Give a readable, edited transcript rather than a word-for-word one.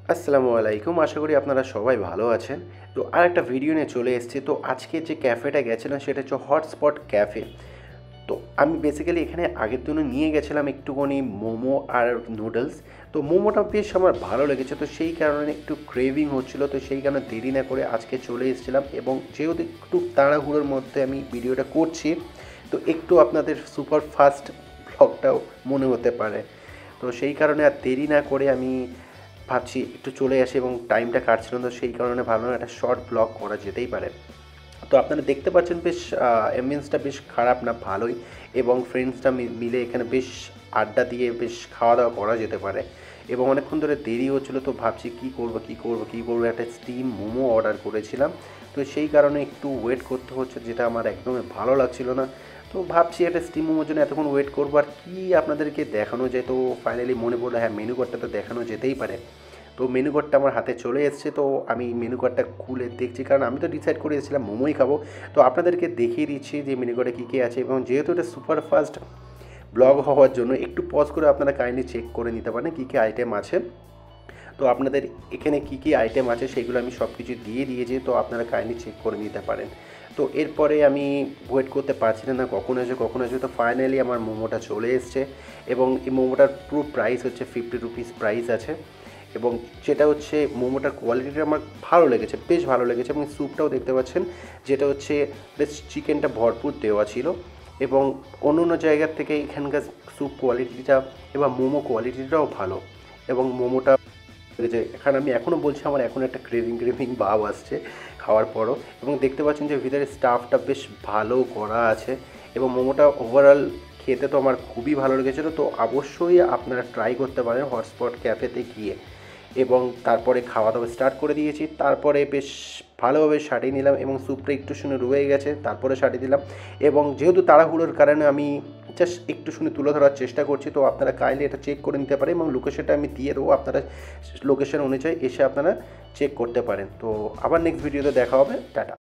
আসসালামু আলাইকুম। আশা করি আপনারা সবাই ভালো আছেন। তো আরেকটা ভিডিও নিয়ে চলে এসেছি। তো আজকে যে ক্যাফেটা গেছিলাম সেটা হচ্ছে হটস্পট ক্যাফে। তো আমি বেসিক্যালি এখানে আগের দিনও নিয়ে গেছিলাম একটুখানি মোমো আর নুডলস। তো মোমোটা বেশ আমার ভালো লেগেছে। তো সেই কারণে একটু ক্রেভিং হচ্ছিল। তো সেই কারণে দেরি না করে আজকে চলে এসেছিলাম এবং যেহেতু একটু তাড়াহুড়োর মধ্যে আমি ভিডিওটা করছি, তো একটু আপনাদের সুপার ফাস্ট ব্লগটাও মনে হতে পারে। তো সেই কারণে আর দেরি না করে আমি ভাবছি একটু চলে আসি এবং টাইমটা কাটছিল না, তো সেই কারণে ভাবলাম একটা শর্ট ব্লগ করা যেতেই পারে। তো আপনারা দেখতে পাচ্ছেন বেশ অ্যাম্বিয়েন্সটা বেশ খারাপ না, ভালোই। এবং ফ্রেন্ডসরা মিলে এখানে বেশ আড্ডা দিয়ে বেশ খাওয়া দাওয়া করা যেতে পারে। এবং অনেকক্ষণ ধরে দেরি হচ্ছিলো, তো ভাবছি কী করবো, একটা স্টিম মোমো অর্ডার করেছিলাম। তো সেই কারণে একটু ওয়েট করতে হচ্ছে, যেটা আমার একদমই ভালো লাগছিল না। তো ভাবছি একটা স্টিম মোমোর জন্য এতক্ষণ ওয়েট করবো আর কি আপনাদেরকে দেখানো যায়। তো ফাইনালি মনে পড়লো, হ্যাঁ, মেনু কার্ডটা তো দেখানো যেতেই পারে। তো মেনু কার্ডটা আমার হাতে চলে এসছে। তো আমি মেনু কার্ডটা খুলে দেখছি, কারণ আমি তো ডিসাইড করে এসেছিলাম মোমোই খাবো। তো আপনাদেরকে দেখিয়ে দিচ্ছি যে মেনু কার্ডে কী কী আছে, এবং যেহেতু এটা সুপারফাস্ট ব্লগ হওয়ার জন্য একটু পজ করে আপনারা কাইন্ডলি চেক করে নিতে পারেন কী কী আইটেম আছে। তো আপনাদের এখানে কী কী আইটেম আছে সেগুলো আমি সব কিছু দিয়ে দিয়েছি, তো আপনারা কাইন্ডলি চেক করে নিতে পারেন। তো এরপরে আমি ওয়েট করতে পারছিলাম না কখন আসবে। তো ফাইনালি আমার মোমোটা চলে এসছে এবং এই মোমোটার পুরো প্রাইস হচ্ছে 50 রুপিস প্রাইস আছে। এবং যেটা হচ্ছে মোমোটার কোয়ালিটিটা আমার ভালো লেগেছে, বেশ ভালো লেগেছে। এবং স্যুপটাও দেখতে পাচ্ছেন, যেটা হচ্ছে বেশ চিকেনটা ভরপুর দেওয়া ছিল। এবং অন্য অন্য জায়গার থেকে এখানকার স্যুপ কোয়ালিটিটা এবং মোমো কোয়ালিটিটাও ভালো। এবং মোমোটা যে এখানে আমি এখনও বলছি, আমার এখন একটা ক্রেভিং ভাব আসছে খাওয়ার পরও। এবং দেখতে পাচ্ছেন যে ভিতরে স্টাফটা বেশ ভালো করা আছে। এবং মোমোটা ওভারঅল খেতে তো আমার খুবই ভালো লেগেছিলো। তো অবশ্যই আপনারা ট্রাই করতে পারেন হটস্পট ক্যাফেতে গিয়ে। এবং তারপরে খাওয়া দাওয়া স্টার্ট করে দিয়েছি। তারপরে বেশ ভালোভাবে সাটিয়ে নিলাম এবং স্যুপটা একটু শুনে রয়ে গেছে, তারপরে সাটিয়ে দিলাম। এবং যেহেতু তাড়াহুড়োর কারণে আমি জাস্ট একটু শুনে তুলে ধরার চেষ্টা করছি, তো আপনারা কাইন্ডলি এটা চেক করে নিতে পারেন এবং লোকেশনটা আমি দিয়ে দেবো, আপনারা লোকেশন অনুযায়ী এসে আপনারা চেক করতে পারেন। তো আবার নেক্সট ভিডিওতে দেখা হবে। টাটা।